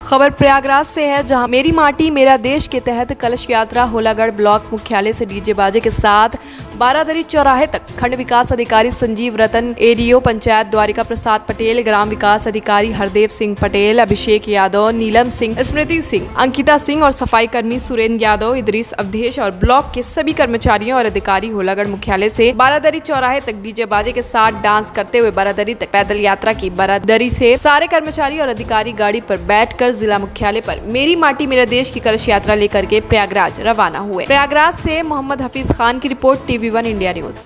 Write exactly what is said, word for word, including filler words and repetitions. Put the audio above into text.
खबर प्रयागराज से है, जहां मेरी माटी मेरा देश के तहत कलश यात्रा होलागढ़ ब्लॉक मुख्यालय से डीजे बाजे के साथ बारादरी चौराहे तक खंड विकास अधिकारी संजीव रतन, एडीओ पंचायत द्वारिका प्रसाद पटेल, ग्राम विकास अधिकारी हरदेव सिंह पटेल, अभिषेक यादव, नीलम सिंह, स्मृति सिंह, अंकिता सिंह और सफाई कर्मी सुरेंद्र यादव, इदरीस अवधेश और ब्लॉक के सभी कर्मचारियों और अधिकारी होलागढ़ मुख्यालय से बारादरी चौराहे तक डीजे बाजे के साथ डांस करते हुए बारादरी तक पैदल यात्रा की। बारादरी से सारे कर्मचारी और अधिकारी गाड़ी पर बैठकर जिला मुख्यालय पर मेरी माटी मेरा देश की कलश यात्रा लेकर के प्रयागराज रवाना हुए। प्रयागराज से मोहम्मद हफीज खान की रिपोर्ट, टीवी वन इंडिया न्यूज।